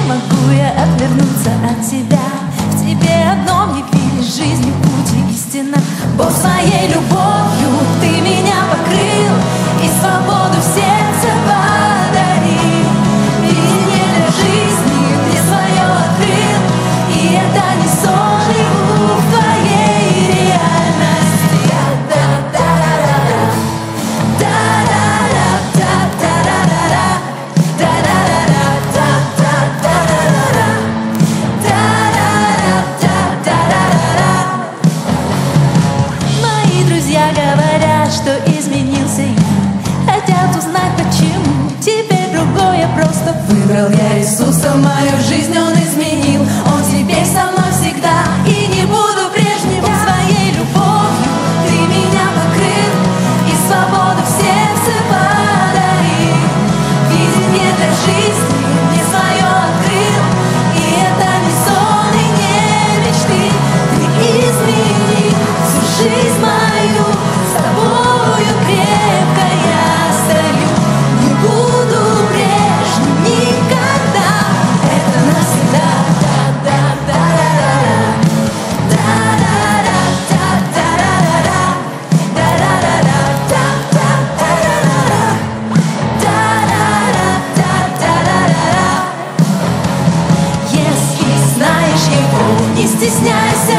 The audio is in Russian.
могу я отвернуться от тебя. В тебе одном явились жизни путь и истина. Бог своей любовью ты меня покрыл и свободу в сердце подарил. Видение для жизни мне свое открыл, и это не сон, живу в твоей реальности. Мои друзья говорят, что изменился я, хотят узнать почему. Теперь другой я просто выбрал я Иисуса в мою жизнь, Он изменил. Он теперь со мной всегда, и не буду прежним. Бог своей любовью ты меня покрыл и свободу в сердце подарил. Видение для жизни мне свое открыл, и это не сон и не мечты. Ты изменил всю жизнь мою, с тобою крепко я стою. Не буду прежним никогда, это навсегда. Если знаешь его, не стесняйся